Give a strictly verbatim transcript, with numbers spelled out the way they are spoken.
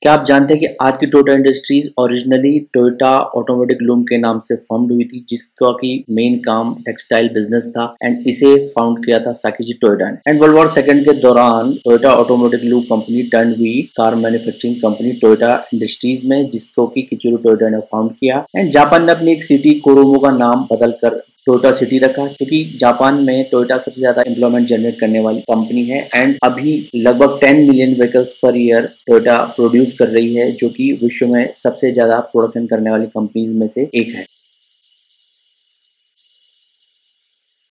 क्या आप जानते हैं कि आज की Toyota Industries originally Toyota automatic loom के नाम से फाउंड हुई थी, जिसका की मेन काम टेक्सटाइल बिजनेस था एंड इसे फाउंड किया था साकीची टोयोटा ने। एंड वर्ल्ड वॉर सेकंड के दौरान Toyota automatic loom company turn हुई car manufacturing company Toyota Industries में, जिसको की किचुरो टोयोटा ने फाउंड किया। एंड जापान ने अपनी एक सिटी कोरोमो का नाम बदलकर टोयोटा सिटी रखा, क्योंकि जापान में टोयोटा सबसे ज्यादा एम्प्लॉयमेंट जनरेट करने वाली कंपनी है एंड अभी लगभग ten million vehicles per year Toyota produce कर रही है, जो कि विश्व में सबसे ज्यादा प्रोडक्शन करने वाली कंपनीज में से एक है।